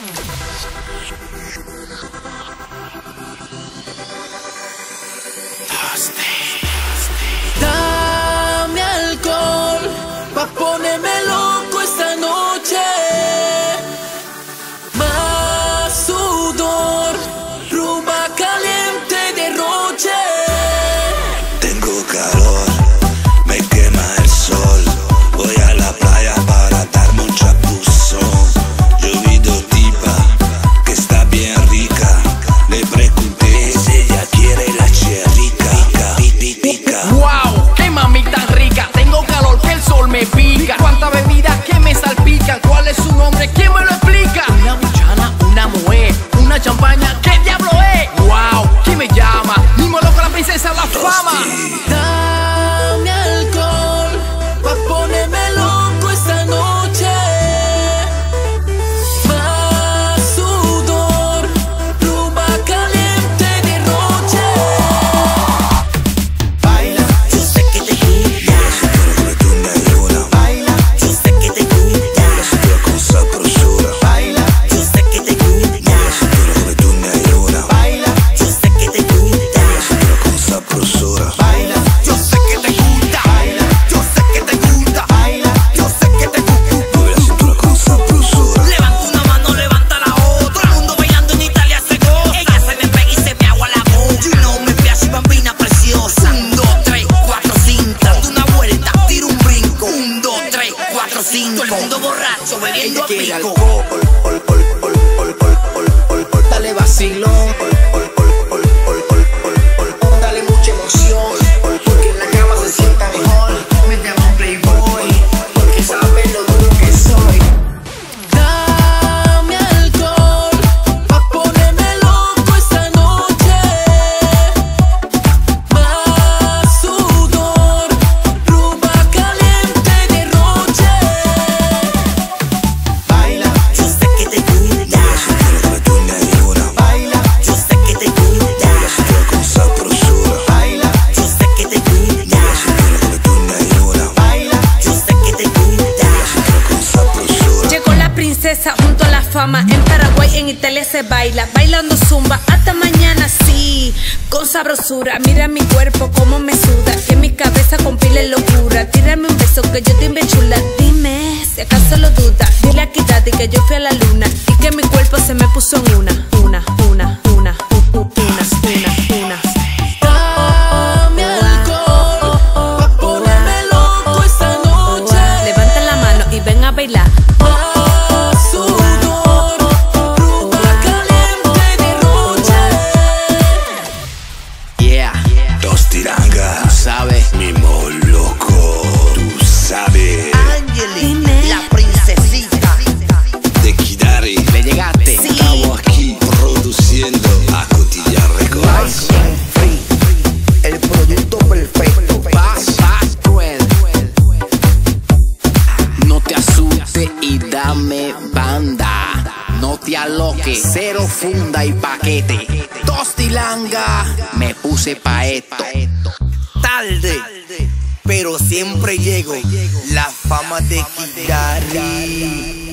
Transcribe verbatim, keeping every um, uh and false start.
Dame alcohol pa' ponerme loco esta noche. Más sudor, rumba caliente, derroche. Tengo calor, me quema el sol. Voy a la playa para darme un chapuzón. Yo vi dos tipa que está bien rica. Le pregunté si ella quiere la cherrica. Pica, pica. Wow, qué mami tan rica. Tengo calor que el sol me pica. Cuánta bebida que me salpican. ¿Cuál es su nombre? ¿Quién me lo explica? Una buchana, una moe, una champaña. ¿Qué diablo es? Wow, ¿quién me llama? Mismo loco la princesa la fama. Dame alcohol pa' ponerme loco esta noche. Más sudor, rumba caliente, derroche. Baila, yo sé que te gusta. Pero tú me ayudas. Baila, yo sé que te gusta. Pero con sabrosura. Baila, yo sé que te gusta. Pero tú me ayudas. Baila, yo sé que te gusta. Pero con sabrosura. Baila, yo sé que te gusta. Baila, yo sé que te gusta. Baila, yo sé que te gusta. Mueve la cintura con sabrosura. Levanta una mano, levanta la otra. Todo el mundo bailando en Italia se goza. Ella se me pega y se me agua la boca. You know me piace bambina preciosa. Un, dos, tres, cuatro, cinco. Date una vuelta, tira un brinco. Un, dos, tres, cuatro, cinco. Todo el mundo borracho, bebiendo a quiere pico. alcohol. Ol, ol, ol, ol, ol, ol, ol, ol, ol. Dale vacilón. Ol, ol, ol, ol, ol, ol, ol, ol. Dale mucha emoción. Porque en la cama se sienta mejor. Me llamo Playboy. Porque sabe lo duro que soy. Dame alcohol pa' ponerme loco esta noche. Más sudor, rumba caliente, derroche. Baila, Yo sé que te gusta. Pero tú me ayudas. baila, Yo sé que te gusta. Pero con sabrosura. baila, Yo sé que te gusta. Pero tú me ayudas. baila. Yo sé que te gusta. Pero con sabrosura. Llegó la princesa junto a la fama. En Paraguay, en Italia se baila. Bailando zumba hasta mañana, sí. Con sabrosura, mira mi cuerpo como me suda. Que mi cabeza compile locura. Tírame un beso que yo te inve chula. Dime si acaso lo duda. Dile a Kitati que yo fui a la luna. Y que mi cuerpo se me puso en una. Una, una, una, u- u- una, una, una. Dame alcohol pa' ponerme loco esta noche. Levanta la mano y ven a bailar. Más sudor, rumba caliente, derroche. Yeah, Dos tirangas. sabes. Mimo loco. Tú sabes. Angeli, la princesita. De Kidari. Le llegaste. Estamos aquí produciendo a Cotilla Records. Free, el proyecto perfecto. Paz, paz, cruel. No te asustes y dame banda. No te aloques, cero funda y paquete. Tostilanga, me puse pa' esto. Tarde, pero siempre llego. La fama de Kidari.